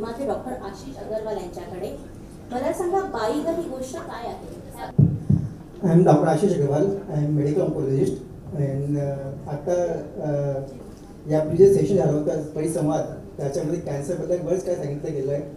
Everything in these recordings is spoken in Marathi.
निर्माते डॉक्टर आशिष अगरवाल यांच्याकडे. मला सांगा, बाईग ही गोष्ट काय आहे? I am doctor Ashish Agarwal. I am medical oncologist. And आता या प्रिव्हियस सेशन झालं होतं परिसंवाद, त्याच्यामध्ये कॅन्सरबद्दल बरंच काय सांगितलं गेलं आहे.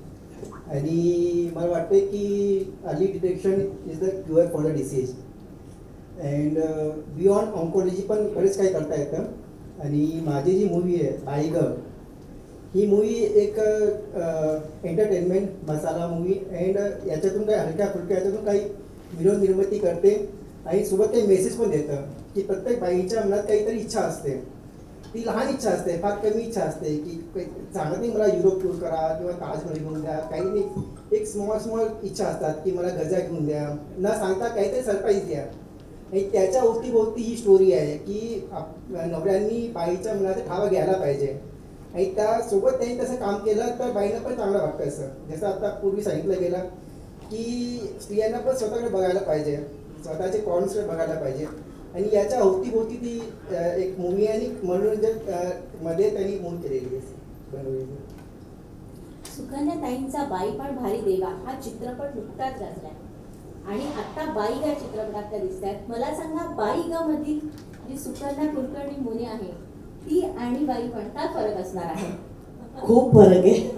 आणि मला वाटते की early detection is the cure for the disease. And beyond oncology पण बरेच काही करता येतं. आणि माझी जी मूवी आहे बाईग, ही मूवी एक एंटरटेनमेंट मसाला मूवी. अँड याच्यातून काही हलक्या फुलक्या याच्यातून काही विनोद निर्मिती करते आणि सोबत काही मेसेज पण देतं की प्रत्येक बाईच्या मनात काहीतरी इच्छा असते. ती लहान इच्छा असते, फार कमी इच्छा असते की सांगत नाही मला युरोप टूर करा किंवा ताजमहल घेऊन द्या, काही नाही. एक स्मॉल इच्छा असतात की मला गजा घेऊन द्या, न सांगता काहीतरी सरप्राईज द्या. आणि त्याच्या अवतीभोवती ही स्टोरी आहे की नवऱ्यांनी बाईच्या मनाचा ठावा घ्यायला पाहिजे. आणि त्यासोबत त्यांनी तसं काम केलं तर बाईंना पण चांगलं वाटतं. असं जसं आता पूर्वी सांगितलं गेलं की स्त्रियांना पण स्वतःकडे बघायला पाहिजे, स्वतःचे कॉर्नर्सकडे बघायला पाहिजे. आणि याच्या अवतीभोवती ती एक मूवी आणि मनोरंजन मध्ये त्यांनी मूवी केलेली आहे. सुकन्याताईंचा बाईपाट भारी देवा हा चित्रपट नुकताच गाजलाय आणि आता बाईग या चित्रपटात त्या दिसत आहेत. मला सांगा, बाईग मधील जी सुकन्या कुलकर्णी मुनी आहे ती आणि बाईपण काय फरक असणार आहे? खूप फरक आहे,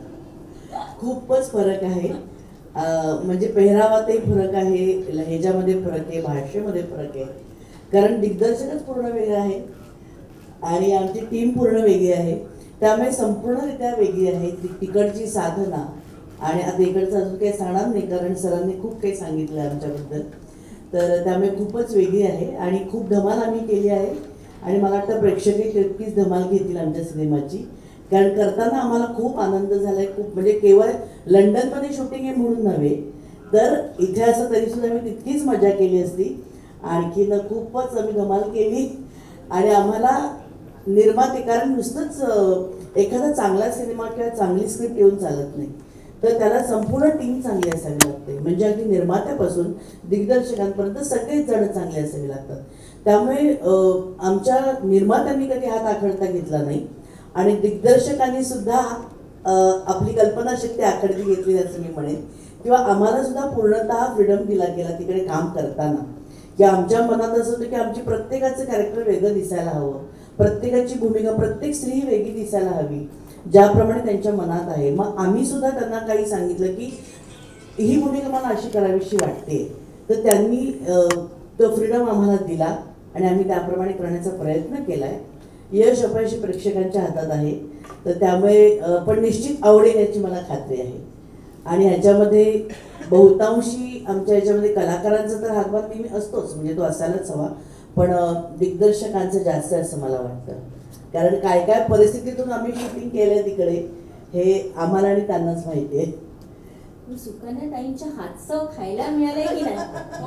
खूपच फरक आहे. म्हणजे पेहरावातही फरक आहे, लहेजामध्ये फरक आहे, भाषेमध्ये फरक आहे. कारण दिग्दर्शकच पूर्ण वेगळं आहे आणि आमची टीम पूर्ण वेगळी आहे. त्यामुळे संपूर्णरित्या वेगळी आहे तिकडची साधना. आणि आता इकडचं अजून काही सांगणार नाही कारण सरांनी खूप काही सांगितलं आमच्याबद्दल. तर त्यामुळे खूपच वेगळी आहे आणि खूप धमाल आम्ही केली आहे. आणि मला वाटतं प्रेक्षकही तितकीच धमाल घेतील आमच्या सिनेमाची. कारण करताना आम्हाला खूप आनंद झाला आहे. खूप म्हणजे केवळ लंडनमध्ये शूटिंग आहे म्हणून नव्हे तर इथे असं तरीसुद्धा आम्ही तितकीच मजा केली असती. आणखीन खूपच आम्ही धमाल केली. आणि आम्हाला निर्माते, कारण नुसतंच एखादा चांगला सिनेमा किंवा चांगली स्क्रिप्ट येऊन चालत नाही, तर त्याला संपूर्ण टीम चांगली असावी लागते. म्हणजे अगदी निर्मात्यापासून दिग्दर्शकांपर्यंत सगळेच जण चांगले असावे लागतात. त्यामुळे आमच्या निर्मात्यांनी कधी हात आखडता घेतला नाही आणि दिग्दर्शकांनी सुद्धा आपली कल्पनाशक्ती आखडती घेतली असं मी म्हणेन. किंवा आम्हाला सुद्धा पूर्णतः फ्रीडम दिला गेला तिकडे काम करताना. की आमच्या मनात असं होतं की आमची प्रत्येकाचं कॅरेक्टर वेगळं दिसायला हवं, प्रत्येकाची भूमिका, प्रत्येक स्त्री ही वेगळी दिसायला हवी ज्याप्रमाणे त्यांच्या मनात आहे. मग आम्ही सुद्धा त्यांना काही सांगितलं की ही भूमिका मला अशी करावीशी वाटते, तर त्यांनी तो फ्रीडम आम्हाला दिला आणि आम्ही त्याप्रमाणे करण्याचा प्रयत्न केला आहे. यश अपयश प्रेक्षकांच्या हातात आहे. तर त्यामुळे पण निश्चित आवडेल याची मला खात्री आहे. आणि ह्याच्यामध्ये बहुतांशी आमच्या ह्याच्यामध्ये कलाकारांचा तर हातभार नेहमी असतोच, म्हणजे तो असायलाच हवा. पण दिग्दर्शकांचं जास्त असं मला वाटतं. कारण काय काय परिस्थितीतून आम्ही शूटिंग केलं तिकडे हे आम्हाला आणि त्यांनाच माहिती आहे. सुकन्याताईंच्या हातचं खायला मिळालंय की नाही?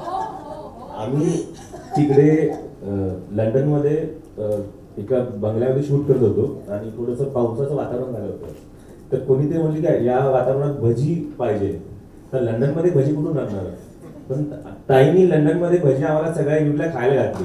आम्ही तिकडे लंडनमध्ये एका बंगल्यामध्ये शूट करत होतो आणि थोडंसं पावसाचं वातावरण झालं होतं. तर कोणीतरी म्हणले की या वातावरणात भजी पाहिजे, तर लंडनमध्ये भजी कुठून आणणार. पण ताईंनी लंडनमध्ये भजी आम्हाला सगळ्या युनिटला खायला घातली.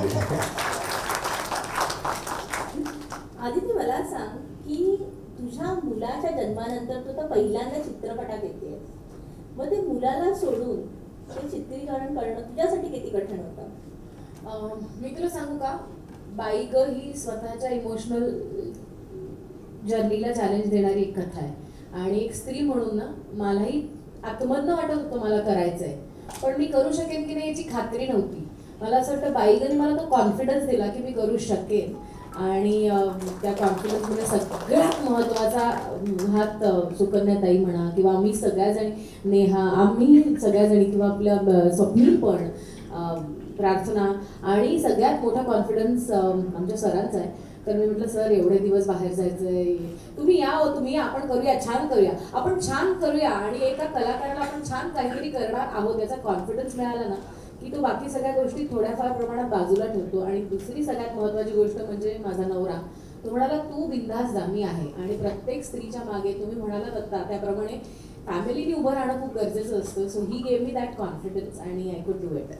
आदिती, मला सांग की तुझ्या मुलाच्या जन्मानंतर तू तर पहिल्यांदा चित्रपटात येते. मग ते मुलाला सोडून ते चित्रीकरण करणं तुझ्यासाठी किती कठीण होतं? मी तुला सांगू का, बाईग ही स्वतःच्या इमोशनल जर्नीला चॅलेंज देणारी एक कथा आहे. आणि एक स्त्री म्हणून ना मलाही आतमधनं वाटत होतं मला करायचं आहे, पण मी करू शकेन की नाही याची खात्री नव्हती. मला असं वाटतं बाईगने मला तो कॉन्फिडन्स दिला की मी करू शकेन. आणि त्या कॉन्फिडन्समध्ये सगळ्यात महत्त्वाचा हात सुकन्याताई म्हणा किंवा आम्ही सगळ्याजणी, नेहा, आम्ही सगळ्याजणी किंवा आपल्या स्वप्नील पण, प्रार्थना, आणि सगळ्यात मोठा कॉन्फिडन्स आमच्या सरांचा आहे. तर मी म्हटलं सर एवढे दिवस बाहेर जायचं आहे, तुम्ही या, तुम्ही आपण करूया, छान करूया, आपण छान करूया. आणि एका कलाकाराला आपण छान काहीतरी करणार आहोत याचा कॉन्फिडन्स मिळाला ना की तो बाकी सगळ्या गोष्टी थोड्याफार प्रमाणात बाजूला ठेवतो. आणि दुसरी सगळ्यात महत्त्वाची गोष्ट म्हणजे माझा नवरा, तो म्हणाला तू बिनधास्त जा, मी आहे. आणि प्रत्येक स्त्रीच्या मागे तुम्ही म्हणालात आता त्याप्रमाणे फॅमिलीने उभं राहणं खूप गरजेचं असतं. So he gave me that confidence आणि आय कुड डू इट.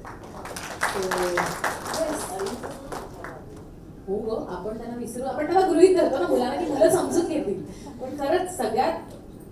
हो ग, आपण त्यांना विसरू, आपण त्याला गृहीत धरतो ना मुलांना की मुलं समजून घेतील. पण खरंच सगळ्यात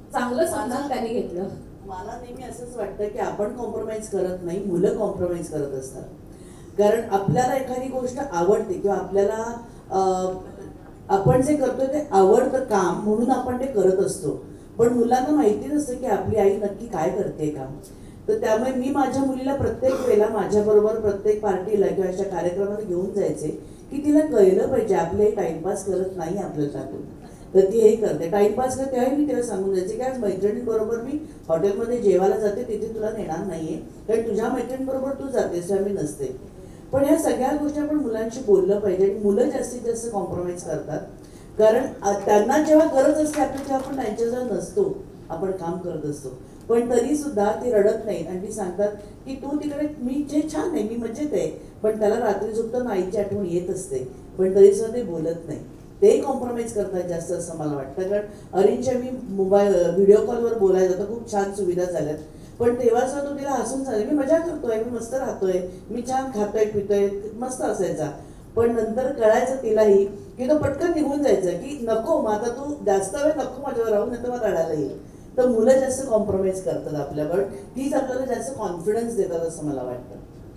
चांगलं समजून त्याने घेतलं. मला नेहमी असंच वाटतं की आपण कॉम्प्रोमाइज करत नाही, मुलं कॉम्प्रोमाइज करत असतात. कारण आपल्याला एखादी गोष्ट आवडते किंवा आपल्याला आपण जे करतोय ते आवडतं काम म्हणून आपण ते करत असतो. पण मुलांना माहिती नसतं की आपली आई नक्की काय करते काम. तर त्यामुळे मी माझ्या मुलीला प्रत्येक वेळेला माझ्याबरोबर प्रत्येक पार्टीला किंवा अशा कार्यक्रमाला घेऊन जायचे की तिला कळलं पाहिजे आपली आई टाइमपास करत नाही आपल्याला टाकून. तर ती हे करते टाइमपास करते. तेव्हा मी तिला सांगून जायचे की आज मैत्रिणींबरोबर मी हॉटेलमध्ये जेवायला जाते, तिथे तुला नेणार नाहीये कारण तुझ्या मैत्रिणींबरोबर तू जातेस तेव्हा मी नसते. पण ह्या सगळ्या गोष्टी आपण मुलांशी बोललं पाहिजे. आणि मुलं जास्तीत जास्त कॉम्प्रोमाइज करतात कारण त्यांना जेव्हा गरज असते आपली तेव्हा आपण त्यांच्याजवळ नसतो, आपण काम करत असतो. पण तरी सुद्धा ती रडत नाहीत आणि ती सांगतात की तू तिकडे मी जे छान आहे, मी मजेत आहे. पण त्याला रात्री झोपताना आईची आठवण येत असते, पण तरी सुद्धा ते बोलत नाही. ते कॉम्प्रोमाइज करतात जास्त असं मला वाटतं. कारण अरिनच्या मी मोबाईल व्हिडिओ कॉलवर बोलायला जातो, खूप छान सुविधा झाल्यात. पण तेव्हा सुद्धा तो तिला हसून सांगेल मी मजा करतोय, मी मस्त राहतोय, मी छान खातोय पितोय, मस्त असायचा. पण नंतर कळायचं तिलाही की तो पटकन निघून जायचं की नको मग आता तू जास्त वेळ नको माझ्यावर राहून, नाही तर मला रडायला येईल. तर मुलं जास्त कॉम्प्रोमाइज करतात आपल्यावर, तीच आपल्याला जास्त कॉन्फिडन्स देतात असं मला वाटतं.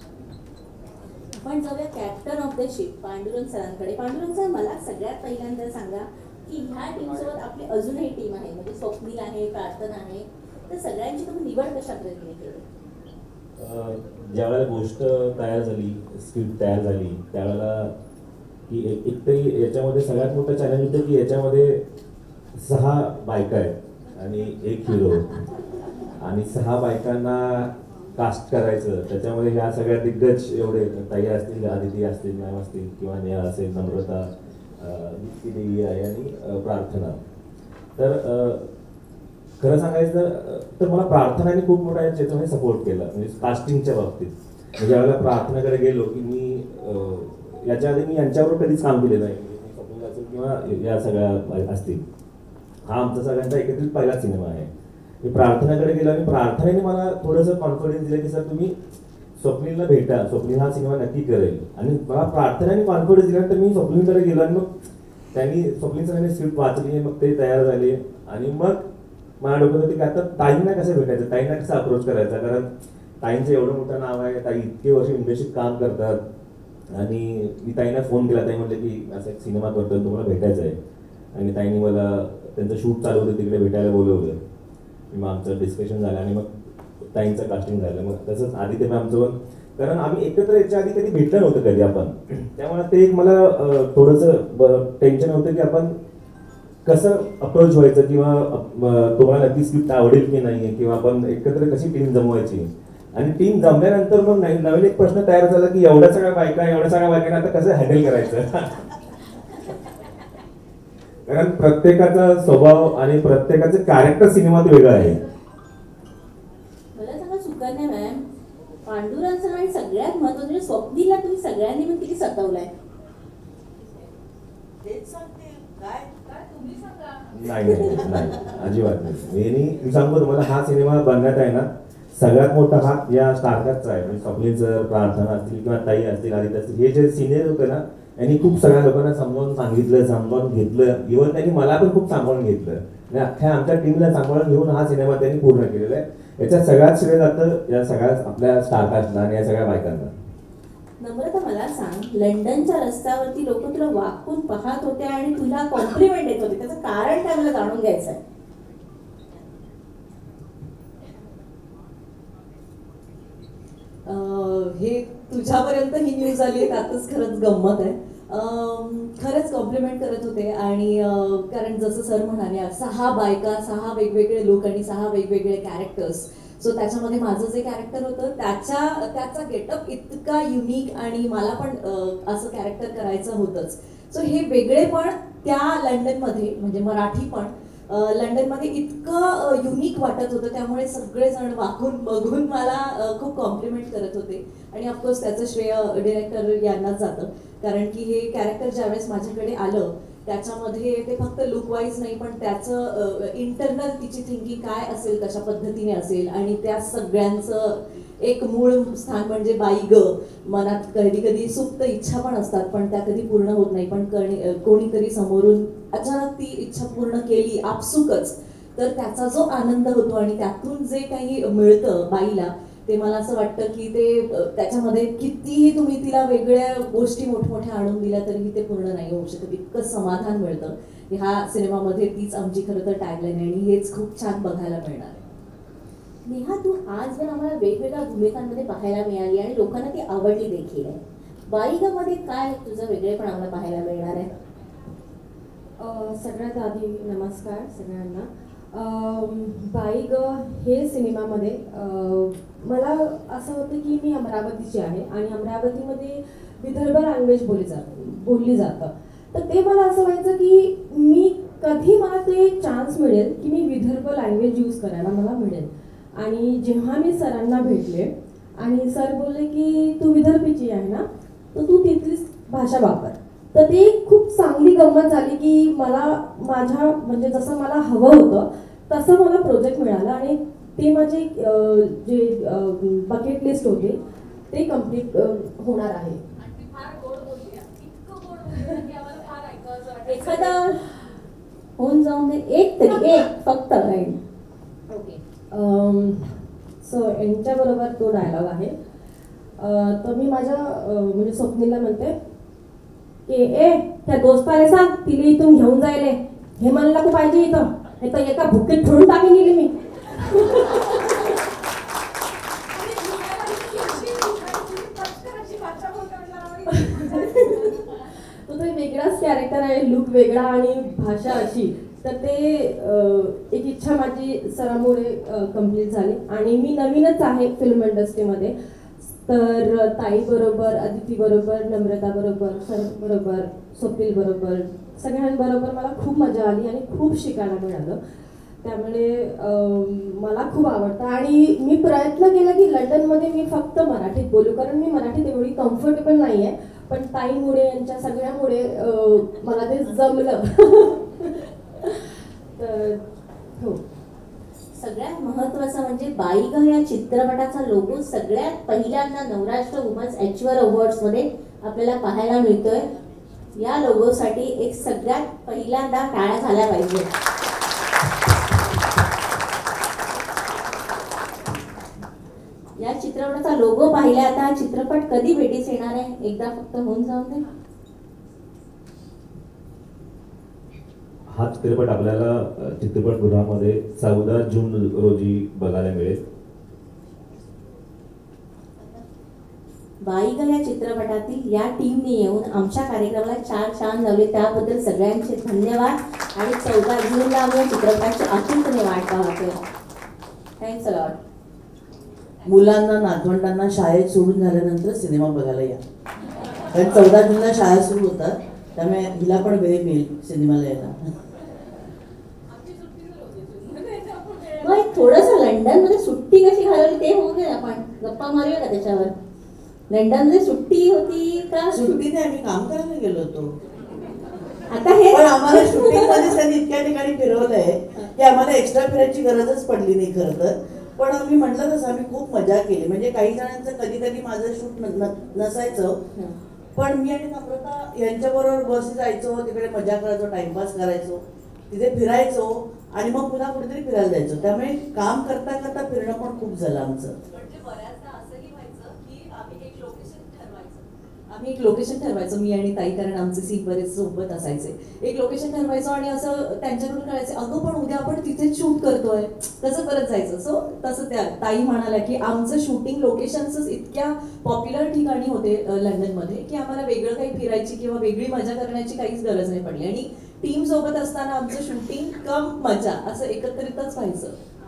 आपण जाऊया captain of the ship Pandurang सरांकडे. पांडुरंग सर, मला सगळ्यात पहिल्यांदा सांगा की ह्या टीमसोबत आपली अजूनही टीम आहे, म्हणजे स्वप्नील आहे, प्रार्थना आहे, तर सगळ्यांची तुम्ही निवड कशा पद्धतीने केली? ज्यावेळेला गोष्ट तयार झाली, स्क्रिप्ट तयार झाली, त्यावेळेला की एक तरी याच्यामध्ये सगळ्यात मोठं चॅलेंज होतं की याच्यामध्ये 6 बायका आहेत आणि 1 हिरो आणि 6 बायकांना कास्ट करायचं. त्याच्यामध्ये ह्या सगळ्या दिग्गज एवढे ताई असतील, आदिती असतील, मॅम असतील किंवा नेहा असेल, नम्रता, दीप्ती देवी आहे आणि प्रार्थना. तर खरं सांगायचं तर मला प्रार्थनाने खूप मोठा याच्यामध्ये सपोर्ट केला, म्हणजे कास्टिंगच्या बाबतीत. म्हणजे ज्यावेळेला प्रार्थनाकडे गेलो की मी याच्या आधी मी यांच्याबरोबर कधीच काम केलेलं नाही, स्वप्नील असेल किंवा या सगळ्या असतील. हा आमचा सगळ्यांचा एकत्रित पहिला सिनेमा आहे. मी प्रार्थनाकडे गेलो आणि प्रार्थनेने मला थोडंसं कॉन्फिडन्स दिलं की सर तुम्ही स्वप्नीलला भेटा, स्वप्नील हा सिनेमा नक्की करेल. आणि मला प्रार्थनेने कॉन्फिडन्स दिल्यानंतर मी स्वप्नीलकडे गेलो आणि मग त्यांनी स्वप्नील सरांनी स्क्रिप्ट वाचली, मग ते तयार झाले आणि मग माझ्या डोक्यात होती की आता ताईंना कसं भेटायचं, ताईंना कसं अप्रोच करायचा. कारण ताईंचं एवढं मोठं नाव आहे, ताई इतके वर्ष इंडस्ट्रीत काम करतात आणि मी ताईंना फोन केला. ताई म्हटलं की असं एक सिनेमा करतो, तुम्हाला भेटायचं आहे. आणि ताईंनी मला त्यांचं शूट चालू होतं तिकडे भेटायला बोलवलं. मग आमचं डिस्कशन झालं आणि मग ताईंचं कास्टिंग झालं. मग तसंच आदित्य मॅमचं पण, कारण आम्ही एकत्र याच्या आधी कधी भेटलं नव्हतं कधी आपण, त्यामुळे ते एक मला थोडंसं टेन्शन होतं की आपण कसं अप्रोच व्हायचं किंवा तुम्हाला नक्की स्क्रिप्ट आवडेल की नाही, किंवा आपण एकत्र कशी टीम जमवायची. आणि टीम जमल्यानंतर मग नवीन एक प्रश्न तयार झाला की एवढ्या सगळ्या बायकांना आता कसं हँडल करायचं. कारण प्रत्येकाचा स्वभाव आणि प्रत्येकाचं कॅरेक्टर सिनेमात वेगळं आहे. मला सांगा सुकन्या मॅम, पांडुरंग सर आणि सगळ्यात महत्त्वाचं म्हणजे स्वप्नीलला तुम्ही सगळ्यांनी पण किती सतावलंय? नाही अजिबात नाही. मी सांगतो तुम्हाला, हा सिनेमा बनण्यात आहे ना सगळ्यात मोठा हात या स्टारकास्टचा आहे. म्हणजे स्वप्नील सर, प्रार्थना असतील किंवा ताई असतील, आदित्य असतील, हे जे सिनियर होते ना यांनी खूप सगळ्या लोकांना समजावून सांगितलं, समजावून घेतलं. इव्हन त्यांनी मला पण खूप सांभाळून घेतलं आणि अख्ख्या आमच्या टीमला सांभाळून घेऊन हा सिनेमा त्यांनी पूर्ण केलेला आहे. याच्यात सगळ्यात श्रेय जातं या सगळ्या आपल्या स्टारकास्टला आणि या सगळ्या बायकांना. नम्रता, मला सांग, लंडनच्या रस्त्यावरती लोक तुला वाकून पाहत होते आणि तुला कॉम्प्लिमेंट देत होते, त्याचं कारण काय मला जाणून घ्यायचं आहे. हे तुझ्यापर्यंत ही न्यूज आली आहे त्यातच खरंच गंमत आहे. खरंच कॉम्प्लिमेंट करत होते आणि कारण जसं सर म्हणाले 6 बायका, 6 वेगवेगळे लोक आणि 6 वेगवेगळे कॅरेक्टर्स. सो त्याच्यामध्ये माझं जे कॅरेक्टर होतं त्याचा गेटअप इतका युनिक आणि मला पण असं कॅरेक्टर करायचं होतंच. सो हे वेगळे पण त्या लंडनमध्ये, म्हणजे मराठी पण लंडनमध्ये इतकं युनिक वाटत होतं, त्यामुळे सगळेजण वाकून बघून मला खूप कॉम्प्लिमेंट करत होते. आणि ऑफकोर्स त्याचं श्रेय डिरेक्टर यांनाच जातं, कारण की हे कॅरेक्टर ज्यावेळेस माझ्याकडे आलं त्याच्यामध्ये ते फक्त लुक वाईज नाही पण त्याचं इंटरनल तिची थिंकिंग काय असेल, कशा पद्धतीने असेल, आणि त्या सगळ्यांचं एक मूळ स्थान म्हणजे बाई ग. मनात कधी कधी सुप्त इच्छा पण असतात पण त्या कधी पूर्ण होत नाही, पण कोणीतरी समोरून अचानक ती इच्छा पूर्ण केली आपसुकच. तर त्याचा जो आनंद होतो आणि त्यातून जे काही मिळतं बाईला, ते मला असं वाटतं की ते त्याच्यामध्ये कितीही तुम्ही तिला वेगळ्या गोष्टी मोठमोठ्या आणून दिल्या तरीही ते पूर्ण नाही होऊ शकत. इतकं समाधान मिळतं. ह्या सिनेमामध्ये तीच आमची खरं तर टॅगलाईन आहे आणि हेच खूप छान बघायला मिळणार आहे. नेहा, तू आजवर आम्हाला वेगवेगळ्या भूमिकांमध्ये पाहायला मिळाली आणि लोकांना ती आवडली देखील आहे. बाईगामध्ये काय तुझं वेगळेपण आम्हाला पाहायला मिळणार आहे? सगळ्यात आधी नमस्कार सगळ्यांना. बाई ग हे सिनेमामध्ये मला असं होतं की मी अमरावतीची आहे आणि अमरावतीमध्ये विदर्भ लँग्वेज बोलली जातं. तर ते मला असं व्हायचं की मी कधी मला ते चान्स मिळेल की मी विदर्भ लँग्वेज यूज करायला मला मिळेल. आणि जेव्हा मी सरांना भेटले आणि सर बोलले की तू विदर्भीची आहे ना, तर तू तिथलीच भाषा वापर. तर ती खूप चांगली गंमत झाली की मला माझ्या म्हणजे जसं मला हवं होतं तसं मला प्रोजेक्ट मिळाला आणि ते माझे जे बकेट लिस्ट होते ते कम्प्लीट होणार आहे. एखादा होऊन जाऊन दे, एक तरी एक फक्त लाईन. ओके. सो यांच्याबरोबर तो डायलॉग आहे. तर मी माझ्या म्हणजे स्वप्नीला म्हणते की ए त्या दोस्ताला सांग तिला इथून घेऊन जायले, हे म्हणला को पाहिजे इथं, हे तर एका भुकेत ठेवून टाकेन गेली मी. तो वेगळाच कॅरेक्टर आहे, लुक वेगळा आणि भाषा अशी. तर ते एक इच्छा माझी सरामुळे कम्प्लीट झाली आणि मी नवीनच आहे फिल्म इंडस्ट्रीमध्ये. तर ताई बरोबर, अदिती बरोबर, नम्रता बरोबर, सर बरोबर, स्वप्नील बरोबर, सगळ्यांबरोबर मला खूप मजा आली आणि खूप शिकायला मिळालं. त्यामुळे मला खूप आवडतं आणि मी प्रयत्न केला की लंडनमध्ये मी फक्त मराठीत बोलू, कारण मी मराठीत एवढी कम्फर्टेबल नाही आहे. पण ताईमुळे यांच्या सगळ्यामुळे मला ते जमलं. तर हो. सगळ्यात महत्त्वाचं म्हणजे बाईग या चित्रपटाचा लोगो सगळ्यात पहिल्यांदा नवराष्ट्र वुमन्स अॅच्युअर अवॉर्ड्समध्ये आपल्याला पाहायला मिळतोय. या लोगोसाठी एक सगळ्यात पहिल्यांदा टाळ्या झाल्या पाहिजे. या चित्रपटाचा लोगो पाहिला, आता चित्रपट कधी भेटीस येणार आहे एकदा फक्त होऊन जाऊन दे. हा चित्रपट आपल्याला चित्रपटगृहामध्ये 14 जून रोजी बघायला मिळेल. बाईग या चित्रपटातील या टीमने येऊन आमच्या कार्यक्रमाला 4 चांद लावले, त्याबद्दल सगळ्यांचे धन्यवाद. आणि 14 जूनला आम्ही या चित्रपटाची आतुरतेने वाट पाहतोय. Thanks a lot. मुलांना नातवंडांना शाळेत सोडून झाल्यानंतर सिनेमा बघायला या, कारण 14 जूनला शाळा सुरू होतात, त्यामुळे हिला पण वेळ मिळेल सिनेमाला यायला. मग थोडंसं लंडनमध्ये सुट्टी कशी घालवली ते होऊ दे, आपण गप्पा मारूया का त्याच्यावर. लंडनमध्ये सुट्टी होती का? सुट्टी नाही, आम्ही काम करायला गेलो होतो. आता हे पण आम्हाला शूटिंग मध्ये त्यांनी इतक्या ठिकाणी फिरवलंय की आम्हाला एक्स्ट्रा फिरायची गरजच पडली नाही खरं तर. पण मी म्हटलं तसं आम्ही खूप मजा केली. म्हणजे काही जणांचं कधी कधी माझं शूट नसायचं, पण मी आणि नम्रता यांच्याबरोबर बस जायचो, तिकडे मजा करायचो, टाइमपास करायचो, तिथे फिरायचो आणि मग पुन्हा कुठेतरी फिरायला जायचो. त्यामुळे काम करता करता फिरणं पण खूप झालं आमचं. म्हणजे बऱ्याचदा असंही व्हायचं की आम्ही एक लोकेशन ठरवायचो मी आणि ताई, कारण आमचे सीन बरेच सोबत असायचे. एक लोकेशन ठरवायचो आणि असं त्यांच्याकडून कळायचं अगं पण उद्या आपण तिथेच शूट करतोय, तसं करत जायचं. सो तसं त्या ताई म्हणाल्या की आमचं शूटिंग लोकेशन्स इतक्या पॉप्युलर ठिकाणी होते लंडनमध्ये की आम्हाला वेगळं काही फिरायची किंवा वेगळी मजा करण्याची काहीच गरज नाही पडली. आणि टीम सोबत असताना आमचं शूटिंग कम मजा असं एकत्रितच व्हायचं.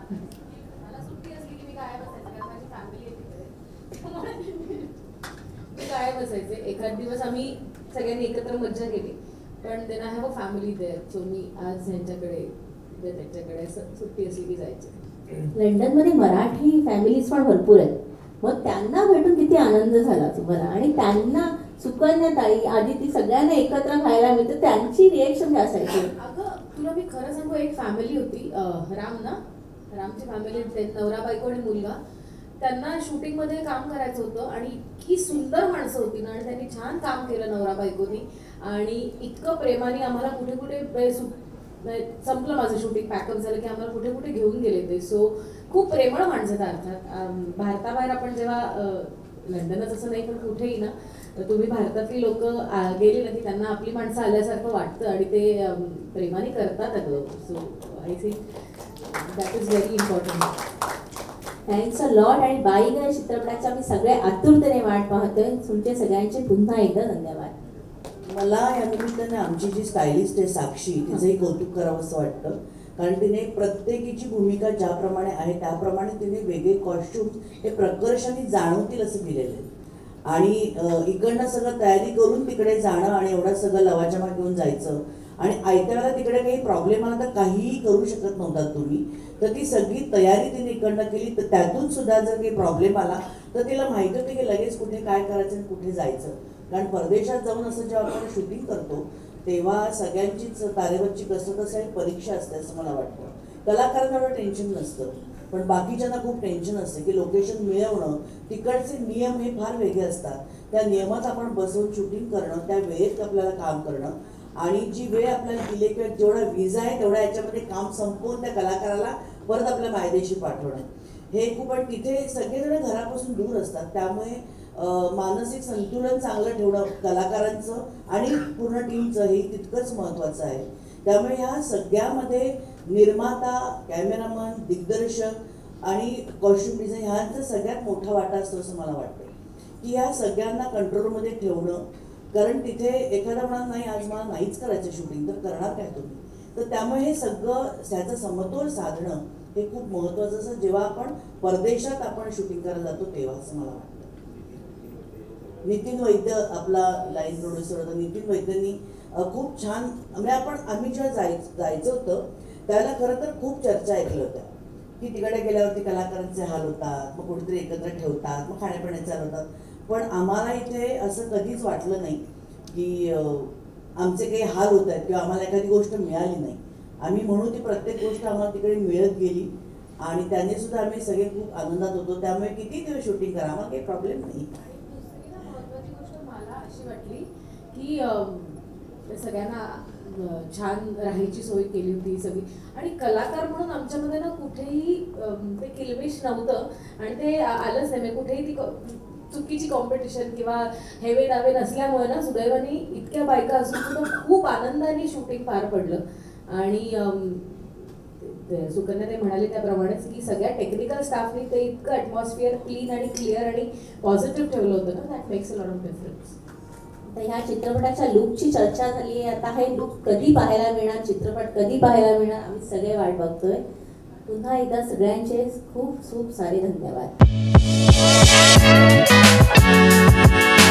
काय बसायचे एखाद दिवस आम्ही सगळ्यांनी एकत्र मज्जा केली, पण then I have a family there. So मी आज ह्यांच्याकडे त्यांच्याकडे सुट्टी असली की जायचे. लंडनमध्ये मराठी फॅमिलीज पण भरपूर आहेत, मग त्यांना भेटून किती आनंद झाला तुम्हाला. आणि त्यांना सुकन्या ताई, आदिती सगळ्यांना एकत्र खायला मिळतं, त्यांची रिएक्शन काय असायची? अगं तुला मी खरं सांगू, एक फॅमिली होती रामची फॅमिली, नवरा बायको आणि मुलगा. त्यांना शूटिंगमध्ये काम करायचं होतं आणि इतकी सुंदर माणसं होती ना, आणि त्यांनी छान काम केलं नवरा बायकोनी. आणि इतकं प्रेमाने आम्हाला कुठे कुठे संपलं माझं शूटिंग, पॅकअप झालं की आम्हाला कुठे कुठे घेऊन गेले ते. सो खूप प्रेमळ माणसं आहेत अर्थात. भारताबाहेर आपण जेव्हा लंडनच असं नाही पण कुठेही ना, तुम्ही भारतातली लोक गेली ना की त्यांना आपली माणसं आल्यासारखं वाटतं आणि ते प्रेमाने करतात अगं. So I think that is very important. Thanks a lot. आणि बाईग या चित्रपटाच्या आम्ही सगळे आतुरतेने वाट पाहतोय. तुमचे सगळ्यांचे पुन्हा एकदा धन्यवाद. मला या निमित्ताने आमची जी स्टायलिस्ट आहे साक्षी, तिचंही कौतुक करावं असं वाटतं. कारण तिने प्रत्येकीची भूमिका ज्याप्रमाणे आहे त्याप्रमाणे तिने वेगळे कॉस्ट्युम्स हे प्रकर्षाने जाणवतील असं दिलेलं आहे. आणि इकडनं सगळं तयारी करून तिकडे जाणं आणि एवढं सगळं लवाजमा घेऊन जायचं आणि आयत्या वेळेला तिकडे काही प्रॉब्लेम आला तर काहीही करू शकत नव्हता तुम्ही. तर ती सगळी तयारी तिने इकडनं केली. तर त्यातून सुद्धा जर काही प्रॉब्लेम आला तर तिला माहिती होतं की लगेच कुठे काय करायचं आणि कुठे जायचं. कारण परदेशात जाऊन असं जेव्हा आपण शूटिंग करतो तेव्हा सगळ्यांचीच तारेवरची कसरत असते आणि परीक्षा असते असं मला वाटतं. कलाकारांना एवढं टेन्शन नसतं पण बाकीच्यांना खूप टेन्शन असते की लोकेशन मिळवणं, तिकडचे नियम हे फार वेगळे असतात. त्या नियमात आपण बसवून शूटिंग करणं, त्या वेळेत आपल्याला काम करणं आणि जी वेळ आपल्याला दिली किंवा जेवढा विजा आहे तेवढ्या याच्यामध्ये काम संपवून त्या कलाकाराला परत आपल्या मायदेशी पाठवणं हे खूप. पण तिथे सगळेजण घरापासून दूर असतात त्यामुळे मानसिक संतुलन चांगलं ठेवणं कलाकारांचं आणि पूर्ण टीमचं हे तितकंच महत्त्वाचं आहे. त्यामुळे ह्या सगळ्यामध्ये निर्माता, कॅमेरामन, दिग्दर्शक आणि कॉस्ट्युम डिझाईन ह्यांचा सगळ्यात मोठा वाटा असतो असं मला वाटतं की ह्या सगळ्यांना कंट्रोलमध्ये ठेवणं. कारण तिथे एखादा म्हणा नाही आज मला नाहीच करायचं शूटिंग तर करणार काय तुम्ही. तर त्यामुळे हे सगळं त्याचा समतोल साधणं हे खूप महत्त्वाचं असं जेव्हा आपण परदेशात आपण शूटिंग करायला जातो तेव्हा असं मला वाटतं. नितीन वैद्य आपला लाईन प्रोड्युसर होता. नितीन वैद्यांनी खूप छान म्हणजे आम्ही जेव्हा जायचं होतं त्याला खरं तर खूप चर्चा ऐकल्या होत्या की तिकडे गेल्यावरती कलाकारांचे हाल होतात, मग कुठेतरी एकत्र ठेवतात, मग खाण्यापिण्याचे हाल होतात. पण आम्हाला इथे असं कधीच वाटलं नाही की आमचे काही हाल होत आहेत किंवा आम्हाला एखादी गोष्ट मिळाली नाही. आम्ही म्हणून ती प्रत्येक गोष्ट आम्हाला तिकडे मिळत गेली आणि त्याने सुद्धा आम्ही सगळे खूप आनंदात होतो. त्यामुळे किती दिवस शूटिंग करा आम्हाला काही प्रॉब्लेम नाही. महत्त्वाची गोष्ट मला अशी वाटली की सगळ्यांना छान राहायची सोय केली होती सगळी आणि कलाकार म्हणून आमच्यामध्ये ना कुठेही ते किलबिश नव्हतं आणि ते आलंच नाही. कुठेही ती चुकीची कॉम्पिटिशन किंवा हेवे दावे नसल्यामुळे ना सुदैवाने इतक्या बायका असून सुद्धा खूप आनंदाने शूटिंग पार पडलं. आणि सुकन्या ते म्हणाले त्याप्रमाणेच की सगळ्या टेक्निकल स्टाफनी ते इतकं ॲटमॉस्फिअर क्लीन आणि क्लिअर आणि पॉझिटिव्ह ठेवलं होतं ना, that makes a lot of difference. तर ह्या चित्रपटाच्या लुकची चर्चा झाली आहे. आता हे लुक कधी पाहायला मिळणार, चित्रपट कधी पाहायला मिळणार, आम्ही सगळे वाट बघतोय. पुन्हा एकदा सगळ्यांचे खूप खूप सारे धन्यवाद.